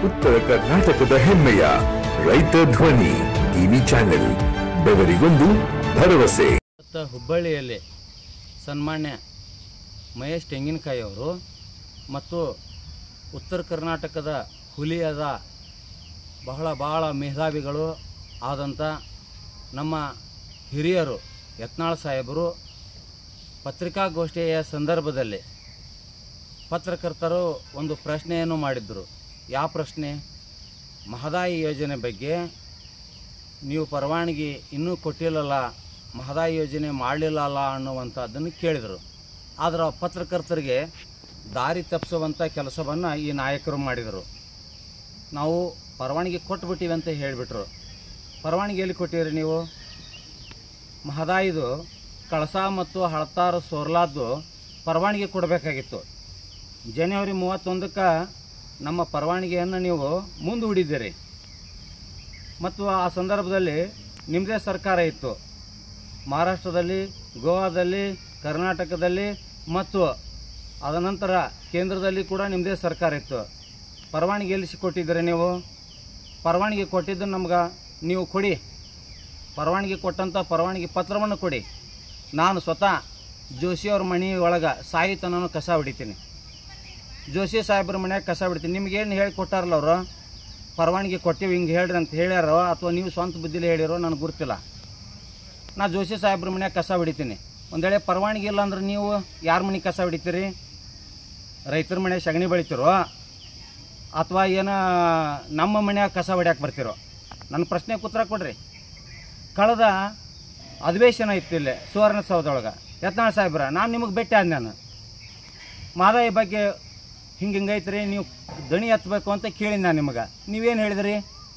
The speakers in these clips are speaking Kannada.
ಉತ್ತರ ಕರ್ನಾಟಕದ ಹೆಮ್ಮೆಯ ರೈತ ಧ್ವನಿ ಟಿವಿ ಚಾನೆಲ್, ಬೆವರಿಗೊಂದು ಭರವಸೆ. ಹುಬ್ಬಳ್ಳಿಯಲ್ಲಿ ಸನ್ಮಾನ್ಯ ಮಹೇಶ್ ತೆಂಗಿನಕಾಯಿ ಅವರು ಮತ್ತು ಉತ್ತರ ಕರ್ನಾಟಕದ ಹುಲಿಯಾದ ಬಹಳ ಮೇಧಾವಿಗಳು ಆದಂಥ ನಮ್ಮ ಹಿರಿಯರು ಯತ್ನಾಳ್ ಸಾಹೇಬರು ಪತ್ರಿಕಾಗೋಷ್ಠಿಯ ಸಂದರ್ಭದಲ್ಲಿ ಪತ್ರಕರ್ತರು ಒಂದು ಪ್ರಶ್ನೆಯನ್ನು ಮಾಡಿದ್ದರು. ಯಾವ ಪ್ರಶ್ನೆ? ಮಹದಾಯಿ ಯೋಜನೆ ಬಗ್ಗೆ ನೀವು ಪರವಾನಗಿ ಇನ್ನೂ ಕೊಟ್ಟಿಲ್ಲಲ್ಲ, ಮಹದಾಯಿ ಯೋಜನೆ ಮಾಡಲಿಲ್ಲಲ್ಲ ಅನ್ನುವಂಥದ್ದನ್ನು ಕೇಳಿದರು. ಆದರೆ ಪತ್ರಕರ್ತರಿಗೆ ದಾರಿ ತಪ್ಪಿಸುವಂಥ ಕೆಲಸವನ್ನು ಈ ನಾಯಕರು ಮಾಡಿದರು. ನಾವು ಪರವಾನಗಿ ಕೊಟ್ಬಿಟ್ಟಿವಿ ಅಂತ ಹೇಳಿಬಿಟ್ರು. ಪರವಾನಗಿ ಎಲ್ಲಿ ಕೊಟ್ಟಿರಿ ನೀವು? ಮಹದಾಯಿದು ಕಳಸಾ ಮತ್ತು ಹಳತಾರು ಸೋರ್ಲಾದ್ದು ಪರವಾನಗಿ ಕೊಡಬೇಕಾಗಿತ್ತು. ಜನವರಿ 31ಕ್ಕೆ ನಮ್ಮ ಪರವಾನಗಿಯನ್ನು ನೀವು ಮುಂದೂಡಿದ್ದೀರಿ. ಮತ್ತು ಆ ಸಂದರ್ಭದಲ್ಲಿ ನಿಮ್ಮದೇ ಸರ್ಕಾರ ಇತ್ತು. ಮಹಾರಾಷ್ಟ್ರದಲ್ಲಿ, ಗೋವಾದಲ್ಲಿ, ಕರ್ನಾಟಕದಲ್ಲಿ ಮತ್ತು ಅದನಂತರ ಕೇಂದ್ರದಲ್ಲಿ ಕೂಡ ನಿಮ್ಮದೇ ಸರ್ಕಾರ ಇತ್ತು. ಪರವಾನಗಿ ಎಲ್ಲಿಸಿ ಕೊಟ್ಟಿದ್ದೀರಿ ನೀವು? ಪರವಾನಗಿ ಕೊಟ್ಟಿದ್ದು ನಮ್ಗೆ ನೀವು ಕೊಡಿ. ಪರವಾನಗಿ ಕೊಟ್ಟಂಥ ಪರವಾನಗಿ ಪತ್ರವನ್ನು ಕೊಡಿ. ನಾನು ಸ್ವತಃ ಜೋಶಿಯವ್ರ ಮನೆ ಒಳಗೆ ಸಾಯಿತನೂ ಕಸ ಹೊಡಿತೀನಿ. ಜೋಶಿ ಸಾಹೇಬ್ರ ಮನ್ಯಾಗ ಕಸ ಬಿಡ್ತೀನಿ. ನಿಮ್ಗೇನು ಹೇಳಿ ಕೊಟ್ಟಾರಲ್ಲ ಅವರು, ಪರವಾನಗಿ ಕೊಟ್ಟಿವಿ ಹಿಂಗೆ ಹೇಳ್ರಿ ಅಂತ ಹೇಳ್ಯಾರೋ ಅಥವಾ ನೀವು ಸ್ವಂತ ಬುದ್ಧಿಲಿ ಹೇಳಿರೋ ನನಗೆ ಗೊತ್ತಿಲ್ಲ. ನಾ ಜೋಶಿ ಸಾಹೇಬ್ರ ಮನ್ಯಾಗ ಕಸ ಹೊಡಿತೀನಿ. ಒಂದು ವೇಳೆ ಪರವಾನಗಿ ಇಲ್ಲ ಅಂದ್ರೆ ನೀವು ಯಾರ ಮನೆಗೆ ಕಸ ಹೊಡಿತೀರಿ? ರೈತರ ಮನೆಯಾಗ ಸಗಣಿ ಬೆಳಿತೀರೋ ಅಥವಾ ಏನೋ ನಮ್ಮ ಮನ್ಯಾಗ ಕಸ ಹೊಡ್ಯಾಕೆ ಬರ್ತಿರೋ? ನನ್ನ ಪ್ರಶ್ನೆಗೆ ಉತ್ತರ ಕೊಡ್ರಿ. ಕಳೆದ ಅಧಿವೇಶನ ಇತ್ತು ಇಲ್ಲಿ ಸುವರ್ಣಸೌಧದೊಳಗೆ. ಯತ್ನಾಳ್ ಸಾಹೇಬ್ರ, ನಾನು ನಿಮಗೆ ಭೇಟಿ ಆದ. ನಾನು ಮಹದಾಯಿ ಬಗ್ಗೆ ಹಿಂಗೈತ್ರಿ, ನೀವು ದಣಿ ಎತ್ತಬೇಕು ಅಂತ ಕೇಳಿನಿ ನಾನು ನಿಮಗೆ. ನೀವೇನು ಹೇಳಿದ್ರಿ?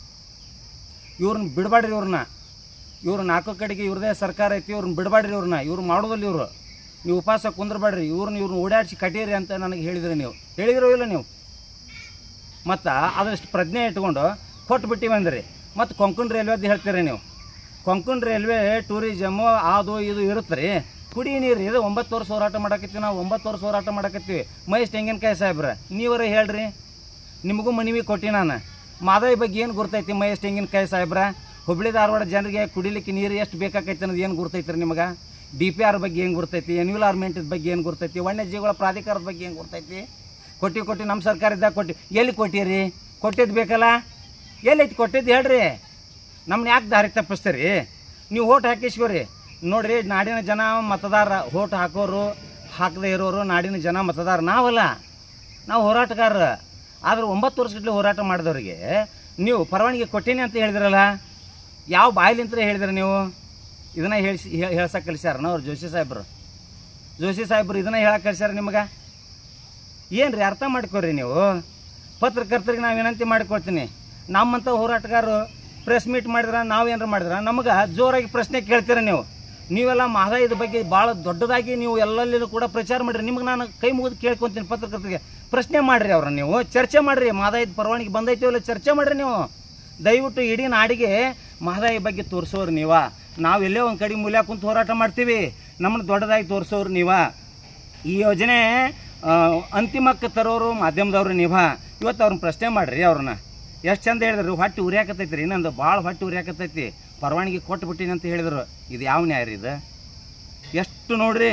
ಇವ್ರನ್ನ ಬಿಡಬಾಡ್ರಿ, ಇವ್ರು ನಾಲ್ಕು ಕಡೆಗೆ ಇವ್ರದೇ ಸರ್ಕಾರ ಐತಿ, ಇವ್ರನ್ನ ಬಿಡಬಾಡ್ರಿ, ಇವ್ರು ಮಾಡೋದಿಲ್ಲ, ನೀವು ಉಪವಾಸ ಕುಂದ್ರಬೇಡ್ರಿ, ಇವ್ರನ್ನ ಓಡಾಡಿಸಿ ಕಟೀರಿ ಅಂತ ನನಗೆ ಹೇಳಿದ್ರಿ. ನೀವು ಹೇಳಿದಿರೋ ಇಲ್ಲ ನೀವು? ಮತ್ತು ಅದಷ್ಟು ಪ್ರಜ್ಞೆ ಇಟ್ಕೊಂಡು ಕೊಟ್ಬಿಟ್ಟಿವಿ ಅಂದ್ರಿ. ಮತ್ತು ಕೊಂಕಣ್ ರೈಲ್ವೆದು ಹೇಳ್ತೀರಿ ನೀವು. ಕೊಂಕಣ್ ರೈಲ್ವೆ ಟೂರಿಸಮು ಅದು ಇದು ಇರುತ್ತೆ ರೀ. ಕುಡಿ ನೀರು ಇದು 9 ವರ್ಷ ಹೋರಾಟ ಮಾಡಕತ್ತೀವಿ ನಾವು. 9 ವರ್ಷ ಹೋರಾಟ ಮಾಡಕತ್ತೀವಿ. ಮಹೇಶ್ ತೆಂಗಿನಕಾಯಿ ಸಾಹೇಬ್ರ, ನೀವರ ಹೇಳ್ರಿ. ನಿಮಗೂ ಮನವಿ ಕೊಟ್ಟಿ ನಾನು. ಮಹದಾಯಿ ಬಗ್ಗೆ ಏನು ಗುರ್ತೈತಿ ಮಹೇಶ್ ತೆಂಗಿನಕಾಯಿ ಸಾಹೇಬ್ರ? ಹುಬ್ಬಳ್ಳಿ ಧಾರವಾಡ ಜನರಿಗೆ ಕುಡಿಲಿಕ್ಕೆ ನೀರು ಎಷ್ಟು ಬೇಕಾಕೈತಿ ಅನ್ನೋದು ಏನು ಗುರ್ತೈತಿ ರೀ ನಿಮಗೆ? DPR ಬಗ್ಗೆ ಏನು ಗುರ್ತೈತಿ? ಎನ್ವಿರಾನ್ಮೆಂಟ್ ಬಗ್ಗೆ ಏನು ಗುರ್ತೈತಿ? ವನ್ಯಜೀವಿಗಳ ಪ್ರಾಧಿಕಾರದ ಬಗ್ಗೆ ಏನು ಗುರ್ತೈತಿ? ಕೊಟ್ಟು ನಮ್ಮ ಸರ್ಕಾರ ಇದ್ದಾಗ ಕೊಟ್ಟು ಎಲ್ಲಿ ಕೊಟ್ಟಿರಿ? ಕೊಟ್ಟಿದ್ದು ಬೇಕಲ್ಲ, ಎಲ್ಲೈತಿ ಕೊಟ್ಟಿದ್ದು ಹೇಳ್ರಿ. ನಮ್ಮನ್ನ ಯಾಕೆ ದಾರಿ ತಪ್ಪಿಸ್ತೀರಿ? ನೀವು ಓಟ್ ಹಾಕಿಸ್ಕೋರಿ. ನೋಡಿರಿ, ನಾಡಿನ ಜನ ಮತದಾರ, ಓಟ್ ಹಾಕೋರು ಹಾಕದೇ ಇರೋರು ನಾಡಿನ ಜನ ಮತದಾರ ನಾವಲ್ಲ, ನಾವು ಹೋರಾಟಗಾರರ. ಆದ್ರೆ 9 ವರ್ಷಗಟ್ಟಲೆ ಹೋರಾಟ ಮಾಡಿದವ್ರಿಗೆ ನೀವು ಪರವಾನಗಿ ಕೊಟ್ಟೀನಿ ಅಂತ ಹೇಳಿದ್ರಲ್ಲ, ಯಾವ ಬಾಯಿಲಿಂತ ಹೇಳಿದ್ರಿ ನೀವು? ಇದನ್ನ ಹೇಳ್ಸಕ್ಕೆ ಕಲಿಸ್ಯಾರನ ಅವ್ರು ಜೋಶಿ ಸಾಹೇಬ್ರು ಇದನ್ನ ಹೇಳಕ್ಕೆ ಕಲಿಸ್ಯಾರ ನಿಮಗೆ? ಏನು ರೀ, ಅರ್ಥ ಮಾಡ್ಕೊರಿ ನೀವು. ಪತ್ರಕರ್ತರಿಗೆ ನಾವು ವಿನಂತಿ ಮಾಡಿಕೊಳ್ತೀನಿ, ನಮ್ಮಂಥ ಹೋರಾಟಗಾರರು ಪ್ರೆಸ್ ಮೀಟ್ ಮಾಡಿದ್ರೆ ನಾವೇನಾರು ಮಾಡಿದ್ರೆ ನಮಗೆ ಜೋರಾಗಿ ಪ್ರಶ್ನೆ ಕೇಳ್ತೀರ ನೀವು. ನೀವೆಲ್ಲ ಮಹದಾಯಿದ ಬಗ್ಗೆ ಭಾಳ ದೊಡ್ಡದಾಗಿ ನೀವು ಎಲ್ಲೆಲ್ಲೂ ಕೂಡ ಪ್ರಚಾರ ಮಾಡಿರಿ. ನಿಮ್ಗೆ ನಾನು ಕೈ ಮುಗಿದು ಕೇಳ್ಕೊತೀನಿ, ಪತ್ರಕರ್ತರಿಗೆ ಪ್ರಶ್ನೆ ಮಾಡಿರಿ, ಅವ್ರನ್ನ ನೀವು ಚರ್ಚೆ ಮಾಡಿರಿ. ಮಹದಾಯಿದ ಪರವಾನಗಿ ಬಂದೈತಿ ಇಲ್ಲ ಚರ್ಚೆ ಮಾಡಿರಿ ನೀವು. ದಯವಿಟ್ಟು ಇಡೀ ನಾಡಿಗೆ ಮಹದಾಯಿ ಬಗ್ಗೆ ತೋರಿಸೋರು ನೀವ. ನಾವು ಎಲ್ಲೇ ಒಂದು ಕಡೆ ಮೂಲ್ಯ ಕುಂತು ಹೋರಾಟ ಮಾಡ್ತೀವಿ, ನಮ್ಮನ್ನು ದೊಡ್ಡದಾಗಿ ತೋರಿಸೋರು ನೀವ. ಈ ಯೋಜನೆ ಅಂತಿಮಕ್ಕೆ ತರೋರು ಮಾಧ್ಯಮದವ್ರು ನೀವ. ಇವತ್ತು ಅವ್ರನ್ನ ಪ್ರಶ್ನೆ ಮಾಡಿರಿ. ಅವ್ರನ್ನ ಎಷ್ಟು ಚಂದ ಹೇಳಿದ್ರು, ಹೊಟ್ಟೆ ಉರಿಯಾಕತ್ತೈತಿ ರೀ, ಇನ್ನೊಂದು ಭಾಳ ಹೊಟ್ಟೆ ಉರಿಯಾಕತ್ತೈತಿ, ಪರವಾನಗಿ ಕೊಟ್ಬಿಟ್ಟಿನಿ ಅಂತ ಹೇಳಿದ್ರು. ಇದು ಯಾವ ನ್ಯಾಯ ರೀ ಇದು? ಎಷ್ಟು ನೋಡ್ರಿ,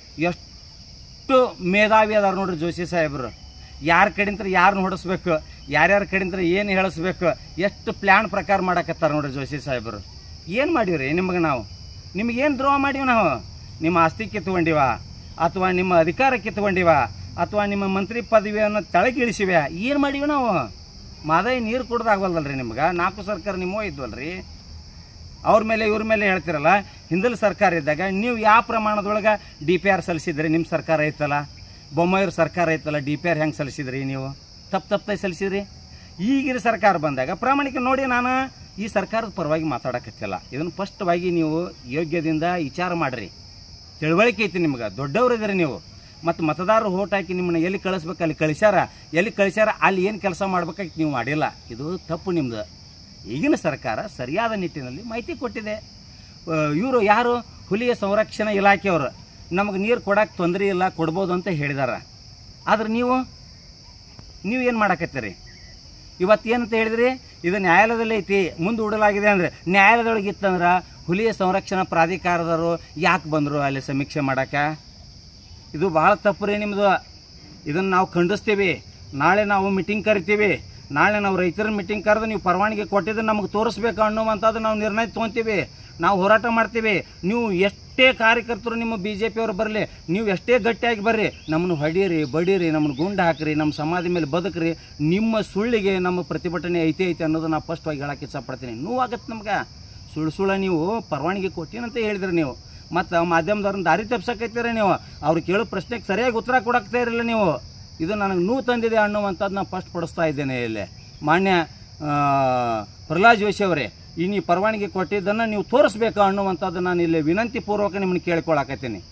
ಎಷ್ಟು ಮೇಧಾವಿ ಅದಾರ ನೋಡ್ರಿ ಜೋಶಿ ಸಾಹೇಬ್ರು. ಯಾರ ಕಡೆಂತ್ರ ಯಾರನ್ನ ಹೊಡಿಸ್ಬೇಕು, ಯಾರ್ಯಾರ ಕಡೆಂತ್ರ ಏನು ಹೇಳಿಸ್ಬೇಕು, ಎಷ್ಟು ಪ್ಲ್ಯಾನ್ ಪ್ರಕಾರ ಮಾಡಕತ್ತಾರ ನೋಡ್ರಿ ಜೋಶಿ ಸಾಹೇಬ್ರು. ಏನು ಮಾಡೀವ್ರಿ ನಿಮಗೆ? ನಾವು ನಿಮಗೇನು ದ್ರೋಹ ಮಾಡೀವಿ? ನಾವು ನಿಮ್ಮ ಆಸ್ತಿ ಕಿತ್ಕೊಂಡಿವ ಅಥವಾ ನಿಮ್ಮ ಅಧಿಕಾರ ಕಿತ್ಕೊಂಡಿವ ಅಥವಾ ನಿಮ್ಮ ಮಂತ್ರಿ ಪದವಿಯನ್ನು ತೆಳಗಿಳಿಸಿವೆ? ಏನು ಮಾಡೀವಿ ನಾವು? ಮಹದಾಯಿ ನೀರು ಕುಡ್ದಾಗವಲ್ದಲ್ರಿ ನಿಮ್ಗೆ. 4 ಸರ್ಕಾರ ನಿಮ್ಮೋ ಇದ್ವಲ್ರಿ. ಅವ್ರ ಮೇಲೆ ಇವ್ರ ಮೇಲೆ ಹೇಳ್ತಿರಲ್ಲ. ಹಿಂದಲ ಸರ್ಕಾರ ಇದ್ದಾಗ ನೀವು ಯಾವ ಪ್ರಮಾಣದೊಳಗೆ DPR ಸಲ್ಲಿಸಿದ್ರಿ? ನಿಮ್ಮ ಸರ್ಕಾರ ಐತಲ್ಲ, ಬೊಮ್ಮಾಯಿಯವ್ರ ಸರ್ಕಾರ ಐತಲ್ಲ, DPR ಹೆಂಗೆ ಸಲ್ಲಿಸಿದ್ರಿ ನೀವು? ತಪ್ಪೈ ಸಲ್ಲಿಸಿದ್ರಿ. ಈಗಿನ ಸರ್ಕಾರ ಬಂದಾಗ ಪ್ರಾಮಾಣಿಕ ನೋಡಿ, ನಾನು ಈ ಸರ್ಕಾರದ ಪರವಾಗಿ ಮಾತಾಡಕತ್ತಿಲ್ಲ. ಇದನ್ನು ಸ್ಪಷ್ಟವಾಗಿ ನೀವು ಯೋಗ್ಯದಿಂದ ವಿಚಾರ ಮಾಡಿರಿ. ತಿಳುವಳಿಕೆ ಐತಿ ನಿಮ್ಗೆ, ದೊಡ್ಡವ್ರಿದ್ದೀರಿ ನೀವು. ಮತ್ತು ಮತದಾರರು ಓಟ್ ಹಾಕಿ ನಿಮ್ಮನ್ನ ಎಲ್ಲಿ ಕಳಿಸ್ಬೇಕು ಅಲ್ಲಿ ಕಳಿಸ್ಯಾರ, ಅಲ್ಲಿ ಏನು ಕೆಲಸ ಮಾಡ್ಬೇಕಾಗಿ ನೀವು ಮಾಡಿಲ್ಲ. ಇದು ತಪ್ಪು ನಿಮ್ಮದು. ಈಗಿನ ಸರ್ಕಾರ ಸರಿಯಾದ ನಿಟ್ಟಿನಲ್ಲಿ ಮಾಹಿತಿ ಕೊಟ್ಟಿದೆ. ಇವರು ಯಾರು? ಹುಲಿಯ ಸಂರಕ್ಷಣಾ ಇಲಾಖೆಯವರು ನಮಗೆ ನೀರು ಕೊಡಕ್ಕೆ ತೊಂದರೆ ಇಲ್ಲ, ಕೊಡ್ಬೋದು ಅಂತ ಹೇಳಿದಾರ. ಆದ್ರೆ ನೀವು ಏನು ಮಾಡಕತ್ತೀರಿ? ಇವತ್ತೇನಂತ ಹೇಳಿದ್ರಿ, ಇದು ನ್ಯಾಯಾಲಯದಲ್ಲಿ ಐತಿ, ಮುಂದೆ ಹೂಡಲಾಗಿದೆ ಅಂದರೆ ನ್ಯಾಯಾಲಯದೊಳಗೆ ಇತ್ತಂದ್ರೆ ಹುಲಿಯ ಸಂರಕ್ಷಣಾ ಪ್ರಾಧಿಕಾರದವರು ಯಾಕೆ ಬಂದರು ಅಲ್ಲಿ ಸಮೀಕ್ಷೆ ಮಾಡೋಕ್ಕೆ? ಇದು ಭಾಳ ತಪ್ಪು ರೀ ನಿಮ್ಮದು. ಇದನ್ನು ನಾವು ಖಂಡಿಸ್ತೀವಿ. ನಾಳೆ ನಾವು ಮೀಟಿಂಗ್ ಕರಿತೀವಿ. ನಾಳೆ ನಾವು ರೈತರ ಮೀಟಿಂಗ್ ಕರೆದು ನೀವು ಪರವಾನಗಿ ಕೊಟ್ಟಿದ್ದನ್ನು ನಮಗೆ ತೋರಿಸ್ಬೇಕು ಅನ್ನುವಂಥದ್ದು ನಾವು ನಿರ್ಣಯ ತೊಗೊತೀವಿ. ನಾವು ಹೋರಾಟ ಮಾಡ್ತೀವಿ. ನೀವು ಎಷ್ಟೇ ಕಾರ್ಯಕರ್ತರು ನಿಮ್ಮ BJP ಬರಲಿ, ನೀವು ಎಷ್ಟೇ ಗಟ್ಟಿಯಾಗಿ ಬರ್ರಿ, ನಮ್ಮನ್ನು ಹೊಡೀರಿ, ಬಡೀರಿ, ನಮ್ಮನ್ನು ಗುಂಡು ಹಾಕಿರಿ, ನಮ್ಮ ಸಮಾಧಿ ಮೇಲೆ ಬದುಕ್ರಿ, ನಿಮ್ಮ ಸುಳ್ಳಿಗೆ ನಮ್ಮ ಪ್ರತಿಭಟನೆ ಐತಿ ಅನ್ನೋದು ನಾನು ಫಸ್ಟ್ವಾಗಿ ಹೇಳಕ್ಕೆ ಇಷ್ಟಪಡ್ತೀನಿ. ನೋವಾಗತ್ತೆ ನಮ್ಗೆ. ಸುಳ್ಳು ನೀವು ಪರವಾನಗಿ ಕೊಟ್ಟಿನಂತ ಹೇಳಿದ್ರಿ ನೀವು, ಮತ್ತು ಮಾಧ್ಯಮದವ್ರನ್ನ ದಾರಿ ತಪ್ಸಕೈತೀರಿ ನೀವು. ಅವ್ರು ಕೇಳೋ ಪ್ರಶ್ನೆಗೆ ಸರಿಯಾಗಿ ಉತ್ತರ ಕೊಡಕ್ತಾ ಇರಲಿಲ್ಲ ನೀವು. ಇದು ನನಗೆ ನೋವು ತಂದಿದೆ ಅನ್ನುವಂಥದ್ದು ನಾನು ಫಸ್ಟ್ ಪಡಿಸ್ತಾ ಇದ್ದೇನೆ. ಇಲ್ಲಿ ಮಾನ್ಯ ಪ್ರಹ್ಲಾದ್ ಜೋಶಿ ಅವರೇ, ಈ ನೀವು ಪರವಾನಗಿ ಕೊಟ್ಟಿದ್ದನ್ನು ನೀವು ತೋರಿಸ್ಬೇಕು ಅನ್ನುವಂಥದ್ದು ನಾನು ಇಲ್ಲಿ ವಿನಂತಿ ಪೂರ್ವಕ ನಿಮ್ಮನ್ನು ಕೇಳ್ಕೊಳಕತ್ತೀನಿ.